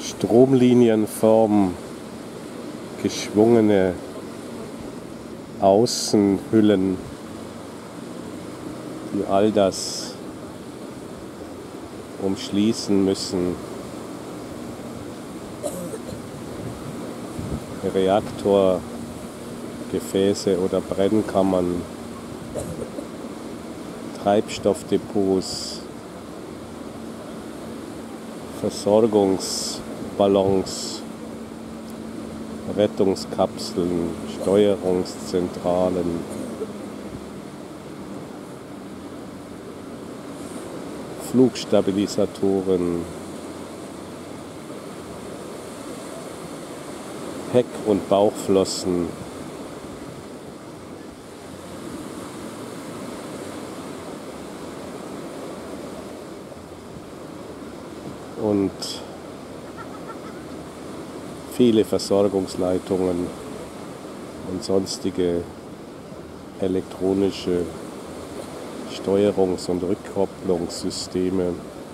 Stromlinienform geschwungene Außenhüllen, die all das umschließen müssen. Reaktorgefäße oder Brennkammern, Treibstoffdepots, Versorgungsballons, Rettungskapseln, Steuerungszentralen, Flugstabilisatoren, Heck- und Bauchflossen, und viele Versorgungsleitungen und sonstige elektronische Steuerungs- und Rückkopplungssysteme.